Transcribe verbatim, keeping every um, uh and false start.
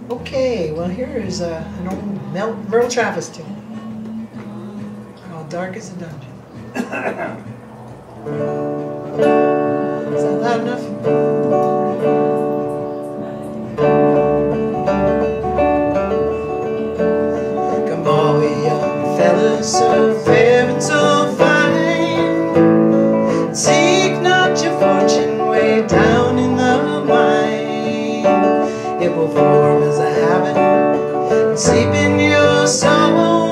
Okay, well here is uh, an old Mel Merle Travis tune. Called Dark as a Dungeon. Is that loud enough? Come all we young fellas, so fair and so fine, seek not your fortune way down in the mine. It will form as a habit and sleep in your soul.